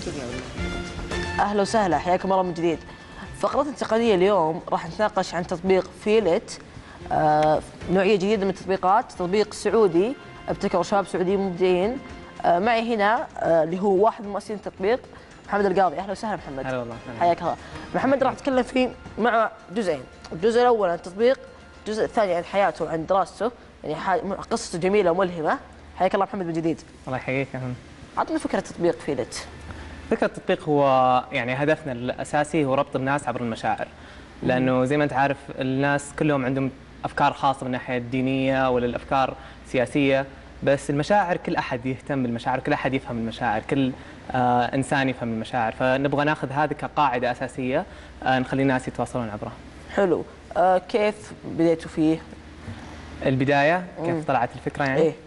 اهلا وسهلا، حياكم الله من جديد. فقرتنا التقنيه اليوم راح نتناقش عن تطبيق فيلت، نوعيه جديده من التطبيقات، تطبيق سعودي ابتكره شباب سعوديين مبدعين. معي هنا اللي هو واحد من مؤسسين التطبيق، محمد القاضي. اهلا وسهلا محمد. هلا والله. حياك الله. محمد راح نتكلم فيه مع جزئين، الجزء الاول عن التطبيق، الجزء الثاني عن حياته وعن دراسته، يعني قصته جميله وملهمه. حياك الله محمد من جديد. الله يحييك. عطنا فكره تطبيق فيلت. فكرة التطبيق هو يعني هدفنا الأساسي هو ربط الناس عبر المشاعر، لأنه زي ما أنت عارف الناس كلهم عندهم أفكار خاصة من الناحية الدينية ولا الأفكار السياسية، بس المشاعر كل أحد يهتم بالمشاعر، كل أحد يفهم المشاعر، كل إنسان يفهم المشاعر، فنبغى ناخذ هذه كقاعدة أساسية نخلي الناس يتواصلون عبرها. حلو. كيف بديتوا فيه؟ البداية كيف طلعت الفكرة يعني؟ إيه؟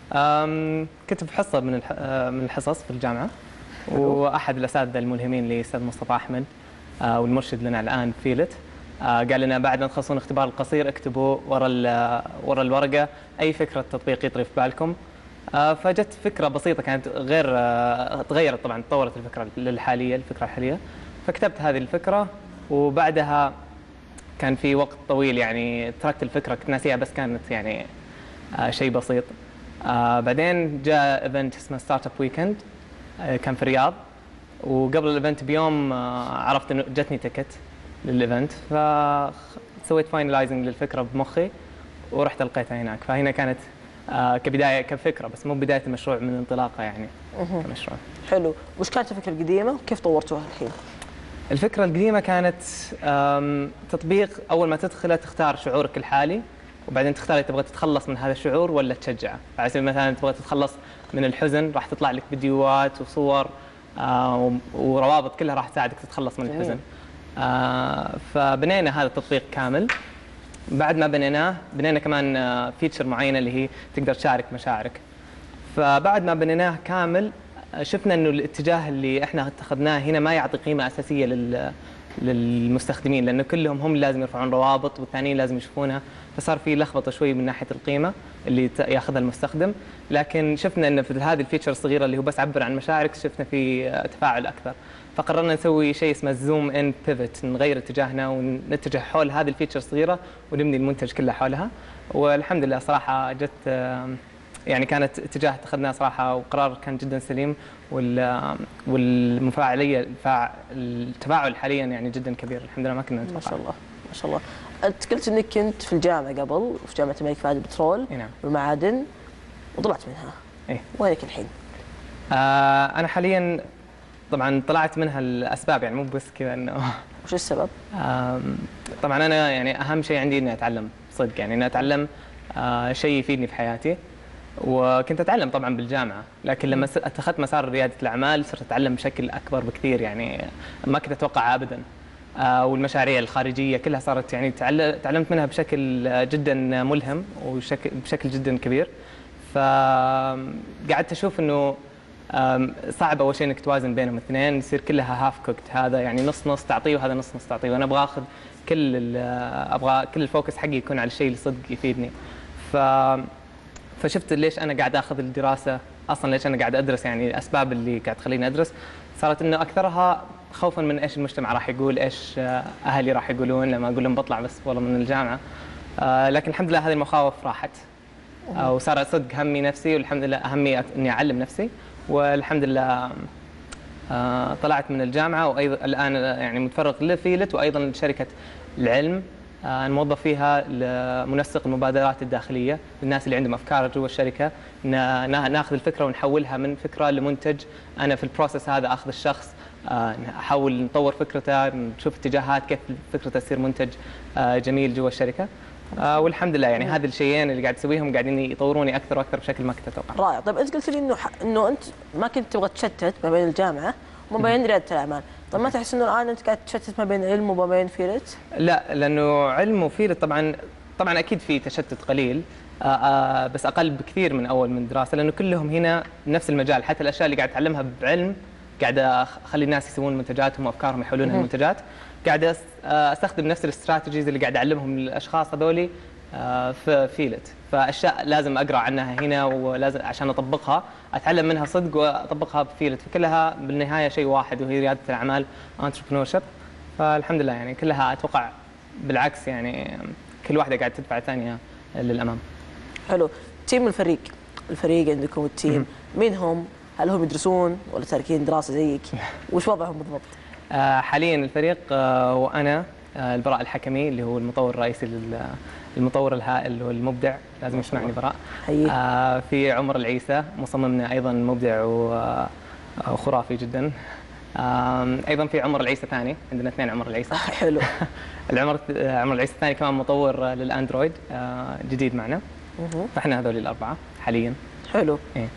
كنت في حصة من الحصص في الجامعة، واحد الاساتذه الملهمين اللي استاذ مصطفى احمد والمرشد لنا الان فيلت قال لنا بعد ما تخلصون الاختبار القصير اكتبوا ورا الورقه اي فكره تطبيق يطري في بالكم. فجت فكره بسيطه كانت غير تغيرت طبعا، تطورت الفكره الفكره الحاليه، فكتبت هذه الفكره وبعدها كان في وقت طويل يعني تركت الفكره كنت ناسيها، بس كانت يعني شيء بسيط. بعدين جاء ايفنت اسمه ستارت اب ويكند كان في الرياض، وقبل الايفنت بيوم عرفت انه جتني تيكت للايفنت، فسويت فاينلايزنج للفكره بمخي ورحت القيتها هناك. فهنا كانت كبدايه كفكره، بس مو بدايه المشروع من انطلاقه يعني كمشروع. حلو. وش كانت الفكره القديمه وكيف طورتوها الحين؟ الفكره القديمه كانت تطبيق اول ما تدخله تختار شعورك الحالي، وبعدين تختار تبغى تتخلص من هذا الشعور ولا تشجعه. على سبيل المثال تبغى تتخلص من الحزن، راح تطلع لك فيديوهات وصور وروابط كلها راح تساعدك تتخلص من الحزن. فبنينا هذا التطبيق كامل. بعد ما بنينا كمان فيتشر معينه اللي هي تقدر تشارك مشاعرك. فبعد ما بنيناه كامل شفنا انه الاتجاه اللي احنا اتخذناه هنا ما يعطي قيمه اساسيه للمستخدمين، لانه كلهم هم لازم يرفعون روابط والثانيين لازم يشوفونها، فصار في لخبطه شوي من ناحيه القيمه اللي ياخذها المستخدم. لكن شفنا ان في هذه الفيتشر الصغيره اللي هو بس عبر عن مشاعرك شفنا في تفاعل اكثر، فقررنا نسوي شيء اسمه زوم ان بيفت، نغير اتجاهنا ونتجه حول هذه الفيتشر الصغيره ونبني المنتج كله حولها. والحمد لله صراحه جت يعني كانت اتجاه اتخذناه صراحه وقرار كان جدا سليم، والمفاعليه التفاعل حاليا يعني جدا كبير، الحمد لله ما كنا نتوقع. ما شاء الله ما شاء الله. انت قلت انك كنت في الجامعه قبل، في جامعه الملك فهد البترول نعم والمعادن وطلعت منها. ايه. وينك الحين؟ انا حاليا طبعا طلعت منها الاسباب، يعني مو بس كذا انه وش السبب؟ طبعا انا يعني اهم شيء عندي اني اتعلم صدق، يعني اني اتعلم شيء يفيدني في حياتي. وكنت اتعلم طبعا بالجامعه، لكن لما اتخذت مسار رياده الاعمال صرت اتعلم بشكل اكبر بكثير، يعني ما كنت اتوقع ابدا. والمشاريع الخارجيه كلها صارت يعني تعلمت منها بشكل جدا ملهم وبشكل جدا كبير. فقعدت اشوف انه صعب اول شيء انك توازن بينهم الاثنين، يصير كلها هاف كوكت، هذا يعني نص نص تعطيه وهذا نص نص تعطيه، وانا ابغى اخذ ابغى كل الفوكس حقي يكون على الشيء اللي صدق يفيدني. فشفت ليش انا قاعد اخذ الدراسه اصلا، ليش انا قاعد ادرس، يعني الاسباب اللي قاعد تخليني ادرس صارت انه اكثرها خوفا من ايش المجتمع راح يقول، ايش اهلي راح يقولون لما اقول لهم بطلع بس والله من الجامعه. لكن الحمد لله هذه المخاوف راحت، وصار صدق همي نفسي، والحمد لله اهمي اني اعلم نفسي، والحمد لله طلعت من الجامعه، وايضا الان يعني متفرغ لفيلت وايضا شركه العلم نوظف فيها لمنسق المبادرات الداخليه للناس اللي عندهم افكار جوا الشركه، ناخذ الفكره ونحولها من فكره لمنتج. انا في البروسيس هذا اخذ الشخص نحاول نطور فكرته، نشوف اتجاهات كيف فكرته تصير منتج جميل جوا الشركه. والحمد لله يعني هذه الشيئين اللي قاعد اسويهم قاعدين يطوروني اكثر واكثر بشكل ما كنت اتوقع. رائع. طيب انت قلت لي انه انت ما كنت تبغى تشتت ما بين الجامعه وما بين رياده الاعمال، طيب ما تحس انه الان انت قاعد تشتت ما بين علم وما بين فيلت؟ لا، لانه علم وفيلت طبعا اكيد في تشتت قليل، بس اقل بكثير من اول من دراسه، لانه كلهم هنا نفس المجال، حتى الاشياء اللي قاعد اتعلمها بعلم قاعد اخلي الناس يسوون منتجاتهم وافكارهم يحولونها المنتجات، قاعد استخدم نفس الاستراتيجيز اللي قاعد اعلمهم للاشخاص هذولي في فيلت، فاشياء لازم اقرا عنها هنا، ولازم عشان اطبقها اتعلم منها صدق واطبقها بفيلت، فكلها بالنهايه شيء واحد وهي رياده الاعمال entrepreneurship. فالحمد لله يعني كلها اتوقع بالعكس، يعني كل واحده قاعده تدفع الثانيه للامام. حلو. تيم الفريق عندكم التيم مين هم؟ هل هم يدرسون ولا تاركين دراسه زيك؟ وش وضعهم بالضبط؟ حاليا الفريق وانا البراء الحكمي اللي هو المطور الرئيسي المطور الهائل والمبدع، لازم يسمعني براء. في عمر العيسى مصممنا ايضا مبدع وخرافي جدا. ايضا في عمر العيسى ثاني، عندنا اثنين عمر العيسى. حلو. عمر العيسى الثاني كمان مطور للاندرويد جديد معنا. فاحنا هذول الاربعه حاليا. حلو. إيه؟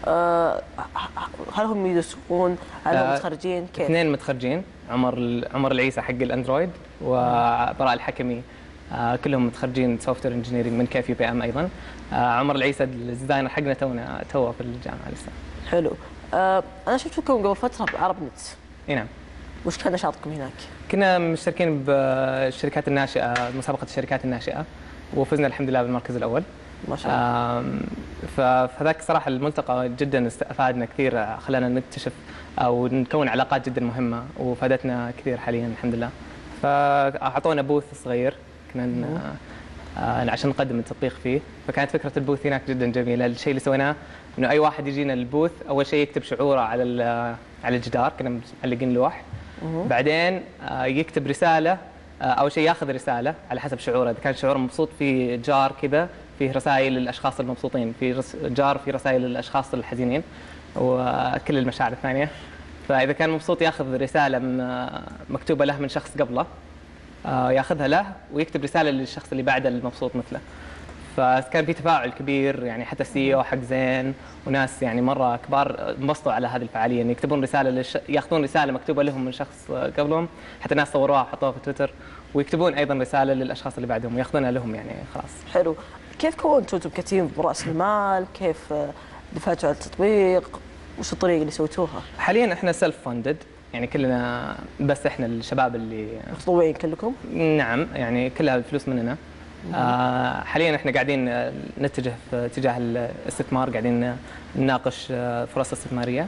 هل هم يدرسون؟ هل هم متخرجين؟ كيف؟ اثنين متخرجين، عمر العيسى حق الاندرويد وبراء الحكمي كلهم متخرجين سوفت وير انجينيرنج من كيف بي ام ايضا. عمر العيسى الديزاينر حقنا توه في الجامعه لسه. حلو. انا شفتكم قبل فتره بعرب نت. اي نعم. وش كان نشاطكم هناك؟ كنا مشتركين بالشركات الناشئه، مسابقه الشركات الناشئه، وفزنا الحمد لله بالمركز الاول. ما شاء الله. فذاك صراحه الملتقى جدا افادنا كثير، خلانا نكتشف او نكون علاقات جدا مهمه وفادتنا كثير حاليا الحمد لله. فاعطونا بوث صغير كنا عشان نقدم التطبيق فيه، فكانت فكره البوث هناك جدا جميله. الشيء اللي سويناه انه اي واحد يجينا البوث اول شيء يكتب شعوره على الجدار، كنا معلقين لوح. بعدين يكتب رساله، اول شيء ياخذ رساله على حسب شعوره، اذا كان شعور مبسوط في جار كذا فيه رسائل للاشخاص المبسوطين، في جار في رسائل للاشخاص الحزينين وكل المشاعر الثانيه. فاذا كان مبسوط ياخذ رساله مكتوبه له من شخص قبله، ياخذها له ويكتب رساله للشخص اللي بعده المبسوط مثله. فكان في تفاعل كبير، يعني حتى السي او حق زين وناس يعني مره كبار انبسطوا على هذه الفعاليه، ان يكتبون رساله ياخذون رساله مكتوبه لهم من شخص قبلهم، حتى ناس صوروها وحطوها في تويتر، ويكتبون ايضا رساله للاشخاص اللي بعدهم وياخذونها لهم يعني خلاص. حلو. كيف كونتوا انتم كتيم براس المال؟ كيف دفعتوا على التطبيق؟ وش الطريقه اللي سويتوها؟ حاليا احنا سيلف فاندد، يعني كلنا بس احنا الشباب اللي متطوعين كلكم؟ نعم، يعني كلها الفلوس مننا. حاليا احنا قاعدين نتجه في اتجاه الاستثمار، قاعدين نناقش فرص استثماريه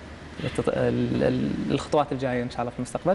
للخطوات الجايه ان شاء الله في المستقبل.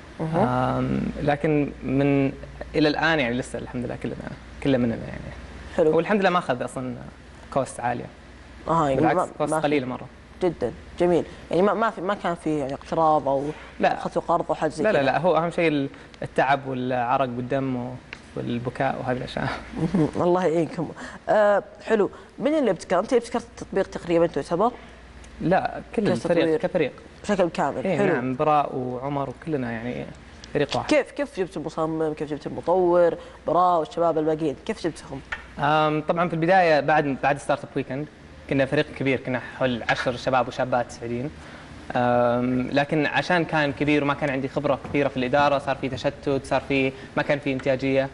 لكن من الى الان يعني لسه الحمد لله كلنا مننا يعني. حلو. والحمد لله ما اخذ اصلا كوست عاليه. يعني بالعكس كوست قليله مره. جدا جميل. يعني ما كان في يعني اقتراض او اخذتوا قرض او حاجه زي كذا؟ لا هو اهم شيء التعب والعرق والدم والبكاء وهذه الاشياء. الله يعينكم. حلو. من اللي ابتكر؟ انت اللي ابتكرت التطبيق تقريبا تعتبر؟ لا كل الفريق كفريق بشكل كامل. حلو. نعم، براء وعمر وكلنا يعني فريق واحد. كيف جبت المصمم؟ كيف جبت المطور؟ براء والشباب الباقيين كيف جبتهم؟ طبعا في البدايه بعد ستارت اب ويكند كنا فريق كبير، كنا حول 10 شباب وشابات سعوديين. لكن عشان كان كبير وما كان عندي خبره كثيره في الاداره، صار في تشتت، ما كان في انتاجيه.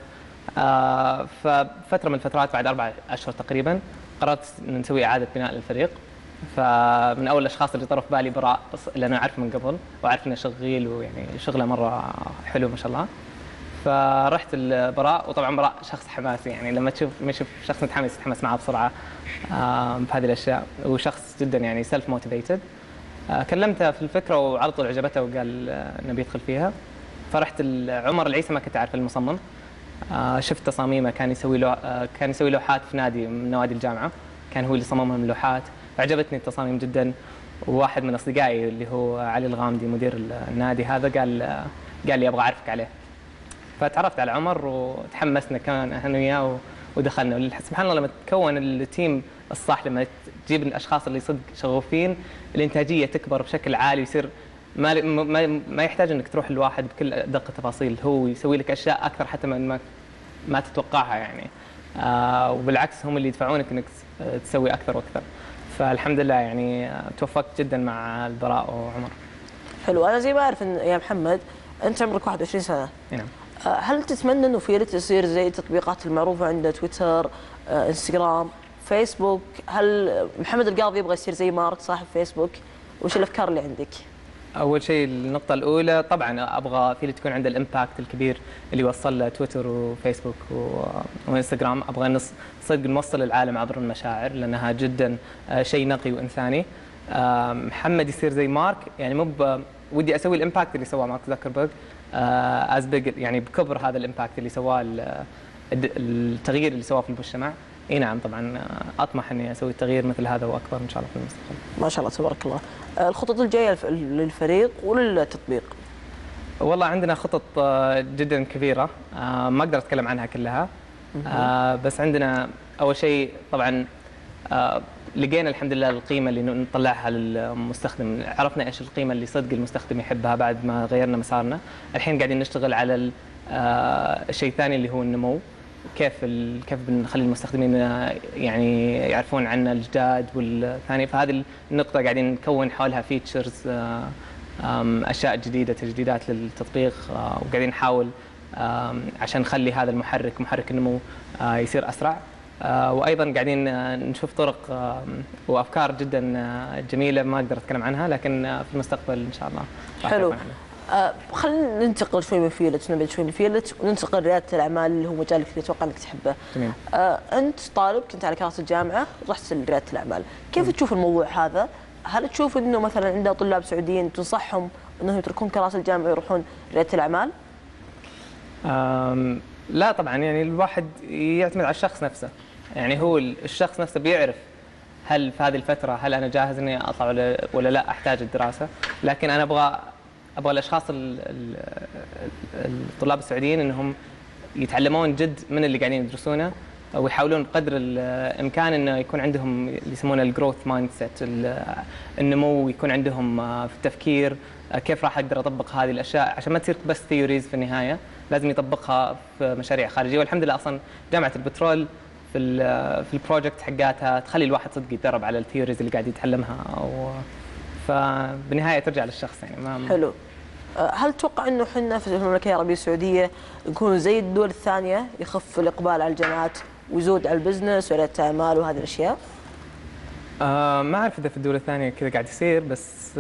ففتره من الفترات بعد 4 أشهر تقريبا قررت نسوي اعاده بناء للفريق. فمن اول الاشخاص اللي طرف بالي براء، لانه اعرفه من قبل واعرف انه شغيل ويعني شغله مره حلو ما شاء الله. فرحت البراء، وطبعا براء شخص حماسي، يعني لما يشوف شخص متحمس يتحمس معه بسرعه بهذه الاشياء، وشخص جدا يعني سيلف موتيفيتد. كلمته في الفكره وعلى طول عجبته وقال نبي يدخل فيها. فرحت عمر العيسى، ما كنت اعرف المصمم، شفت تصاميمه، كان يسوي لوحات في نادي من نوادي الجامعه، كان هو اللي صممهم اللوحات، فعجبتني التصاميم جدا. وواحد من اصدقائي اللي هو علي الغامدي مدير النادي هذا قال لي ابغى اعرفك عليه. فتعرفت على عمر وتحمسنا كمان انا وياه ودخلنا. سبحان الله لما تكون التيم الصح، لما تجيب الاشخاص اللي صدق شغوفين، الانتاجيه تكبر بشكل عالي، يصير ما يحتاج انك تروح لواحد بكل دقه التفاصيل، هو يسوي لك اشياء اكثر حتى من ما تتوقعها يعني. وبالعكس هم اللي يدفعونك انك تسوي اكثر واكثر. فالحمد لله يعني توفقت جدا مع البراء وعمر. حلو. انا زي ما اعرف ان يا محمد انت عمرك 21 سنه. نعم. هل تتمنى انه فيلت يصير زي التطبيقات المعروفه عند تويتر، انستغرام، فيسبوك؟ هل محمد القاضي يبغى يصير زي مارك صاحب فيسبوك؟ وش الافكار اللي عندك؟ اول شيء النقطه الاولى طبعا ابغى فيلت تكون عنده الامباكت الكبير اللي يوصل له تويتر وفيسبوك وانستغرام. ابغى صدق نوصل للعالم عبر المشاعر لانها جدا شيء نقي وانساني. محمد يصير زي مارك، يعني مو ودي اسوي الامباكت اللي سواه مارك زكربرج از بيج، يعني بكبر هذا الامباكت اللي سواه، التغيير اللي سواه في المجتمع. اي نعم طبعا اطمح اني اسوي تغيير مثل هذا واكبر ان شاء الله في المستقبل. ما شاء الله تبارك الله. الخطط الجايه للفريق وللتطبيق؟ والله عندنا خطط جدا كبيره، ما اقدر اتكلم عنها كلها. بس عندنا اول شيء طبعا لقينا الحمد لله القيمه اللي نطلعها للمستخدم، عرفنا ايش القيمه اللي صدق المستخدم يحبها بعد ما غيرنا مسارنا. الحين قاعدين نشتغل على الشيء الثاني اللي هو النمو، كيف بنخلي المستخدمين يعني يعرفون عنا الجداد والثاني. فهذه النقطه قاعدين نكون حولها فيتشرز، اشياء جديده، تجديدات للتطبيق، وقاعدين نحاول عشان نخلي هذا محرك النمو يصير اسرع. وايضا قاعدين نشوف طرق وافكار جدا جميله ما اقدر اتكلم عنها، لكن في المستقبل ان شاء الله. حلو. خلينا ننتقل شوي من فيلت، نبعد شوي من فيلت وننتقل رياده الاعمال اللي هو مجالك اللي اتوقع انك تحبه. تمام. انت طالب كنت على كراسه الجامعه ورحت لرياده الاعمال، كيف تشوف الموضوع هذا؟ هل تشوف انه مثلا عندنا طلاب سعوديين تنصحهم انهم يتركون كراسه الجامعه ويروحون رياده الاعمال؟ لا طبعا، يعني الواحد يعتمد على الشخص نفسه، يعني هو الشخص نفسه بيعرف هل في هذه الفتره هل انا جاهز اني اطلع ولا لا احتاج الدراسه. لكن انا ابغى الاشخاص الطلاب السعوديين انهم يتعلمون جد من اللي قاعدين يدرسونه، ويحاولون بقدر الامكان انه يكون عندهم اللي يسمونه الجروث مايند سيت، النمو يكون عندهم في التفكير. كيف راح اقدر اطبق هذه الاشياء عشان ما تصير بس ثيوريز في النهايه، لازم يطبقها في مشاريع خارجيه. والحمد لله اصلا جامعه البترول في البروجكت حقاتها تخلي الواحد صدق يتدرب على الثيوريز اللي قاعد يتعلمها، فبالنهايه ترجع للشخص يعني ما. حلو. هل تتوقع انه احنا في المملكه العربيه السعوديه نكون زي الدول الثانيه، يخف الاقبال على الجامعات ويزود على البزنس ورياده الاعمال وهذه الاشياء؟ ما اعرف اذا في الدول الثانيه كذا قاعد يصير، بس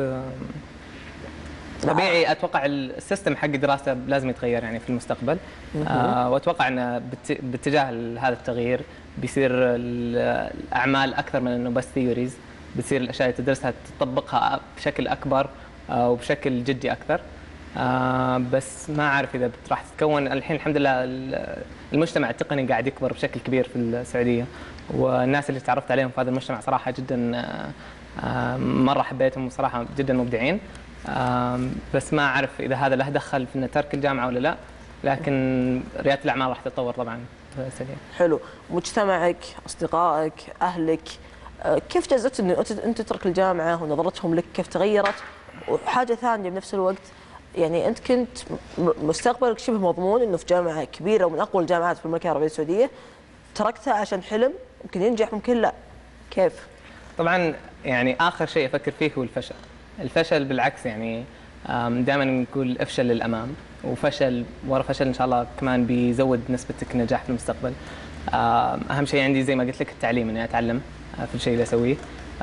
طبيعي اتوقع السيستم حق الدراسه لازم يتغير يعني في المستقبل. واتوقع انه باتجاه هذا التغيير بيصير الاعمال اكثر من انه بس ثيوريز، بتصير الاشياء اللي تدرسها تطبقها بشكل اكبر وبشكل جدي اكثر. بس ما اعرف اذا راح تتكون. الحين الحمد لله المجتمع التقني قاعد يكبر بشكل كبير في السعوديه، والناس اللي تعرفت عليهم في هذا المجتمع صراحه جدا مره حبيتهم وصراحه جدا مبدعين. بس ما اعرف اذا هذا له دخل في ترك الجامعه ولا لا، لكن رياده الاعمال راح تتطور طبعا سريع. حلو. مجتمعك، اصدقائك، اهلك، كيف جزت انه انت تترك الجامعه ونظرتهم لك كيف تغيرت؟ وحاجه ثانيه بنفس الوقت، يعني انت كنت مستقبلك شبه مضمون انه في جامعه كبيره ومن اقوى الجامعات في المملكه العربيه السعوديه، تركتها عشان حلم ممكن ينجح ممكن لا، كيف؟ طبعا يعني اخر شيء افكر فيه هو الفشل. الفشل بالعكس يعني دائما نقول افشل للامام، وفشل ورا فشل ان شاء الله كمان بيزود نسبتك النجاح في المستقبل. اهم شيء عندي زي ما قلت لك التعليم، اني اتعلم في الشيء اللي اسويه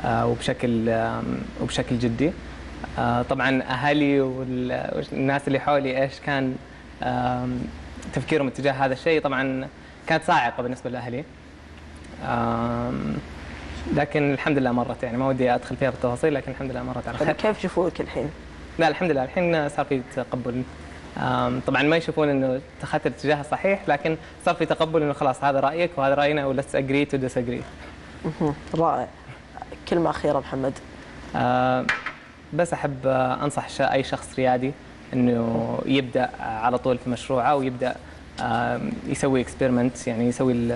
وبشكل جدي. طبعا اهلي والناس اللي حولي ايش كان تفكيرهم اتجاه هذا الشيء، طبعا كانت صاعقه بالنسبه لاهلي. لكن الحمد لله مرت، يعني ما ودي ادخل فيها بالتفاصيل، لكن الحمد لله مرت على خير. كيف يشوفوك الحين؟ لا الحمد لله الحين صار في تقبل. طبعا ما يشوفون انه اتخذت الاتجاه الصحيح، لكن صار في تقبل انه خلاص هذا رايك وهذا راينا وليتس اجري تو ديساجري. رائع. كلمه اخيره محمد. بس احب انصح اي شخص ريادي انه يبدا على طول في مشروعه، ويبدا يسوي اكسبيرمنت، يعني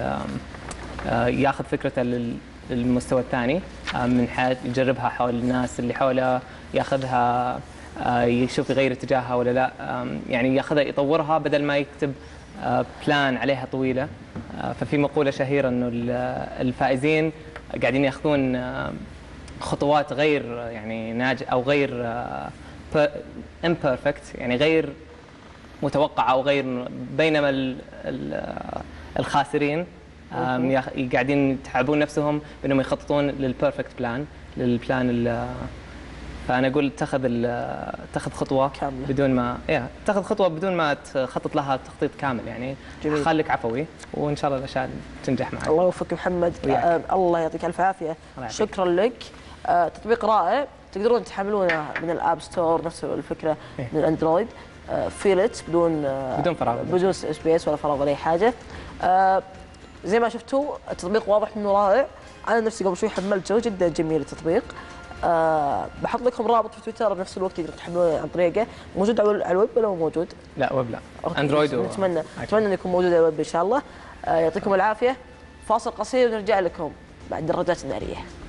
ياخذ فكرته للمستوى الثاني من حيث يجربها حول الناس اللي حوله، ياخذها يشوف يغير اتجاهها ولا لا، يعني ياخذها يطورها بدل ما يكتب بلان عليها طويله. ففي مقوله شهيره انه الفائزين قاعدين ياخذون خطوات غير يعني او غير imperfect، يعني غير متوقعه او غير، بينما الخاسرين قاعدين يتعبون نفسهم بانهم يخططون للبيرفكت بلان، للبلان فانا اقول اتخذ خطوه كاملة. بدون ما اتخذ خطوه بدون ما تخطط لها تخطيط كامل يعني. جميل. خليك عفوي وان شاء الله الاشياء تنجح معك. الله يوفقك محمد. الله يعطيك الف عافيه. شكرا لك. تطبيق رائع تقدرون تحملونه من الاب ستور، نفس الفكره من الاندرويد. فيلت بدون فراغ، بدون سبيس ولا فراغ ولا اي حاجه. زي ما شفتوا التطبيق واضح انه رائع. انا نفسي قبل شوي حملته، جدا جميل التطبيق. بحط لكم رابط في تويتر بنفس الوقت تقدروا تحملونه عن طريقه. موجود على الويب ولا هو موجود؟ لا ويب لا، اندرويد. نتمنى انه يكون موجود على الويب ان شاء الله. يعطيكم العافيه. فاصل قصير ونرجع لكم بعد الدراجات الناريه.